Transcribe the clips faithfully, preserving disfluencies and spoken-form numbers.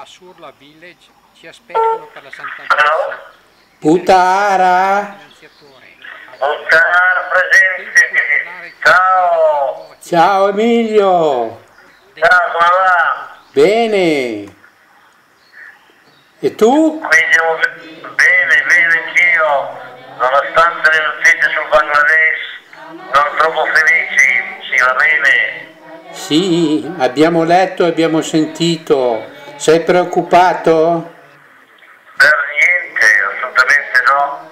a Surla Village ci aspettano per la Santa Messa. Putara! Putara presente! Ciao! Ciao Emilio! Ciao, come va? Bene! E tu? Qui siamo bene, bene anch'io, nonostante le notizie sul Bangladesh, non troppo felici, si va bene? Sì, abbiamo letto e abbiamo sentito. Sei preoccupato? Per niente, assolutamente no.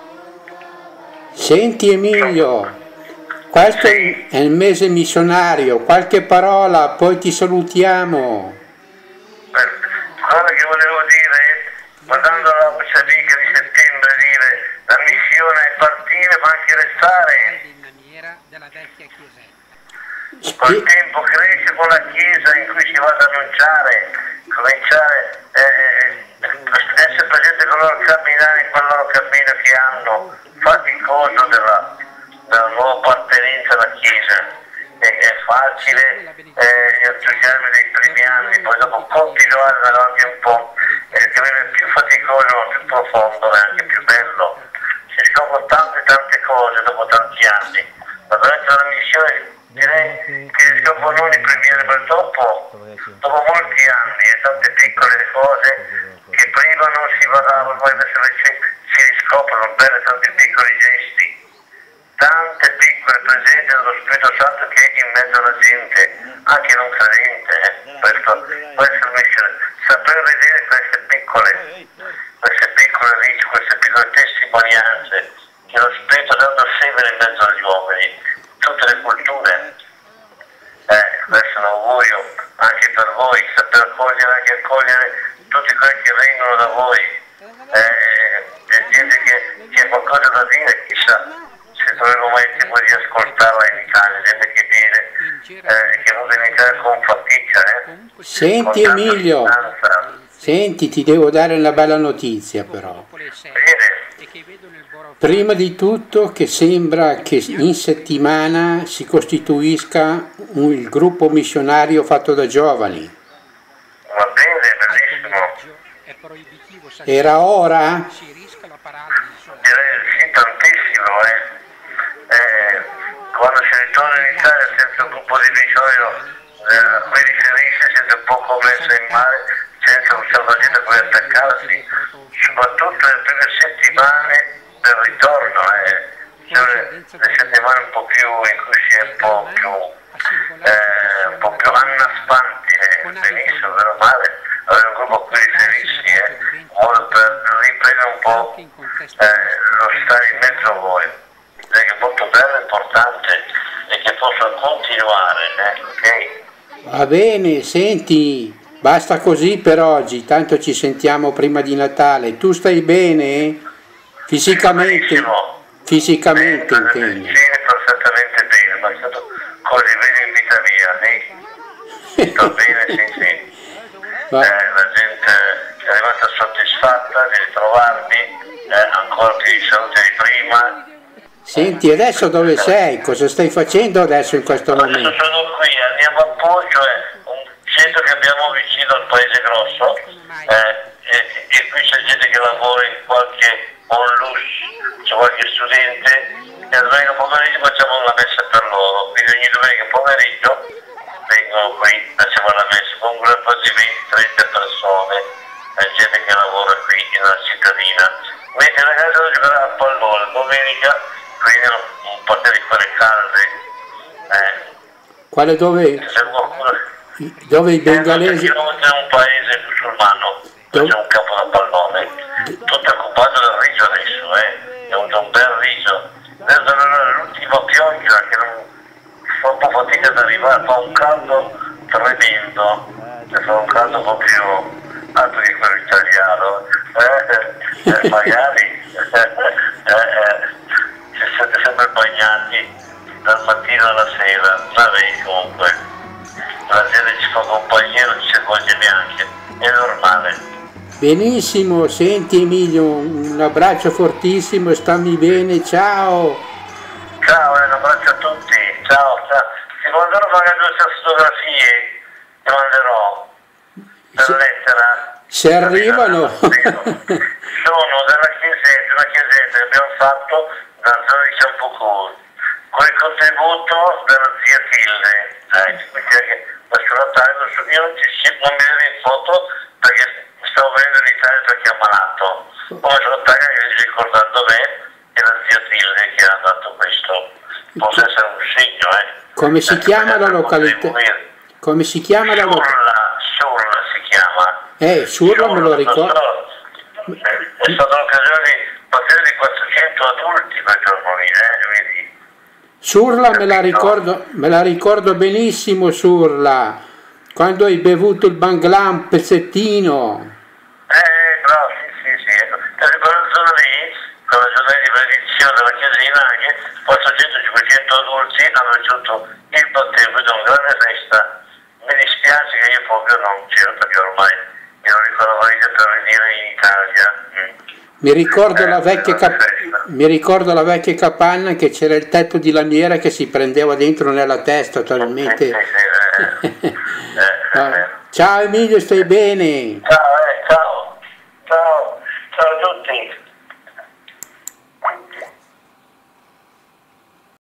Senti Emilio, questo Sì. è il mese missionario, qualche parola, poi ti salutiamo. Quello che volevo dire, guardando la Mozambica di settembre, dire la missione è partire ma anche restare. In maniera della vecchia chiesetta. Col tempo cresce con la Chiesa in cui si va ad annunciare, cominciare eh, essere presente con loro camminare in quel loro cammino che hanno, faticoso della, della nuova appartenenza alla Chiesa. È, è facile eh, gli entusiasmi dei primi anni, poi dopo continuare davanti un po', eh, diventa più faticoso, più profondo e anche più bello. Si scoprono tante tante cose dopo tanti anni. Ma durante la missione direi che si scoprono non i primi anni, ma dopo, dopo molti anni e tante piccole cose che prima non si badavano, poi adesso invece si riscoprono bene tanti piccoli gesti. Tante piccole presenze dello Spirito Santo che è in mezzo alla gente, anche non credente, eh. questo, questo è il missione, saper vedere queste piccole, queste piccole ricci, queste piccole testimonianze che lo Spirito Santo semina in mezzo agli uomini, tutte le culture. Eh, questo è un augurio anche per voi, saper accogliere anche accogliere tutti quelli che vengono da voi, eh, e gente che, che ha qualcosa da dire, chissà se troveremo mai il tempo di ascoltarla in Italia, gente che viene, eh, che non in Italia con fatica, eh. Senti con tanta Emilio, distanza. senti, ti devo dare una bella notizia però. Bene, Prima di tutto che sembra che in settimana si costituisca un- il gruppo missionario fatto da giovani. va bene, bellissimo. Era ora? Direi sì, tantissimo, eh. Eh, quando si ritorna in Italia senza un gruppo di missionario, eh, qui riferisce, siete un po' commesso in mare, senza un certo gente a cui attaccarsi, soprattutto le prime settimane del ritorno, eh. Cioè, le, le settimane un po' più in cui si è un po' più, eh, un po' più annaspanti, eh. Benissimo, meno male, avere un gruppo a cui riferirsi, eh, modo per riprendere un po' eh, lo stare in mezzo a voi. Direi che è molto bello e importante e che possa continuare, eh, ok? Va bene, senti, basta così per oggi, tanto ci sentiamo prima di Natale. Tu stai bene? Fisicamente? Benissimo. Fisicamente Bene, intendo. sì, perfettamente bene, ma è stato così bene in vita mia, eh? Sto bene, sì, sì. Va- Eh, la gente è rimasta soddisfatta di ritrovarmi, eh, ancora più di salute di prima. Senti, adesso dove sei? Cosa stai facendo adesso in questo Adesso momento? sono qui, andiamo a Poggio, è un centro che abbiamo vicino al Paese Grosso, eh, e, e qui c'è gente che lavora in qualche onlus, c'è qualche studente, e la domenica pomeriggio facciamo una messa per loro, quindi ogni domenica pomeriggio vengono qui, facciamo la messa con un gruppo di venti trenta persone, è gente che lavora qui nella cittadina, mentre la ragazza devono giocare a pallone domenica, quindi non, non potete fare calde. Eh. Quale dove? Se qualcuno... Dove i bengalesi? C'è un paese musulmano, dove c'è un campo da pallone, tutto occupato dal riso adesso, eh. È un, un bel riso. Adesso l'ultima pioggia che non fa un po' fatica ad arrivare, fa un caldo tremendo, fa un caldo proprio altro che quello italiano. Eh, eh, magari eh, eh, ci siete sempre bagnati dal mattino alla sera, vabbè comunque la gente ci fa compagnia, non ci si accorge neanche, è normale. Benissimo, senti Emilio, un abbraccio fortissimo e stammi bene, ciao! Ciao, eh, un abbraccio a tutti, ciao, ciao. Ti manderò magari due fotografie, ti manderò per Sì. lettera. Se arrivano... Sono della chiesetta, una chiesetta che abbiamo fatto nella zona di Campoculo, con il contributo della zia Tilde, eh, quindi lascio la taglia, io non, ci, non mi vedo in foto perché stavo venendo in Italia perché è ammalato, poi sulla taglia che gli ricordando me è la zia Tilde che ha dato questo, può essere un segno, eh. Come si chiama la località? Come si chiama la località? Surla, Surla si chiama. Eh, Surla me lo ricordo. È stata l'occasione di partire di quattrocento adulti quel giorno lì, eh, vedi? Surla me la ricordo, me la ricordo benissimo, Surla, quando hai bevuto il Bangla un pezzettino. Eh, bravo, sì, sì, sì. Ecco. Per quella zona lì, con la giornata di benedizione della chiesina, anche quattrocento cinquecento adulti hanno ricevuto il battesimo da una grande festa. Mi dispiace che io proprio non c'ero perché ormai mi lo ricordo per venire in Italia. Mm. Mi ricordo, eh, la vecchia cap- mi ricordo la vecchia capanna che c'era il tetto di lamiera che si prendeva dentro nella testa talmente. Sì, sì, sì, eh, eh, eh, Ciao Emilio, stai bene? Ciao.